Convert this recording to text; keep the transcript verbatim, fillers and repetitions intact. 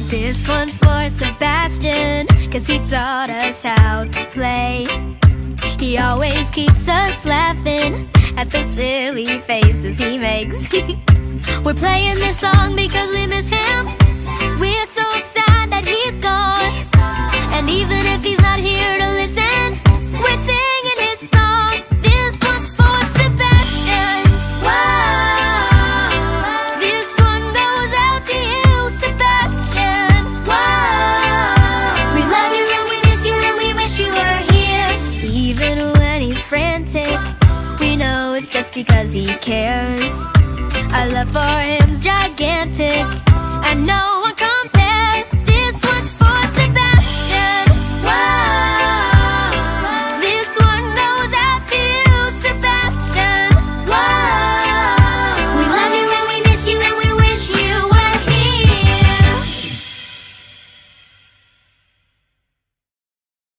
This one's for Sebastian, 'cause he taught us how to play. He always keeps us laughing at the silly faces he makes. We're playing this song because we miss him. We're so sad that he's gone, and even if he's not here to listen, we're singing his song. This one's for Sebastian. Wow. This one goes out to you, Sebastian. Wow. We love you and we miss you and we wish you were here. Even when he's frantic, we know it's just because he cares. Our love for him's gigantic. I know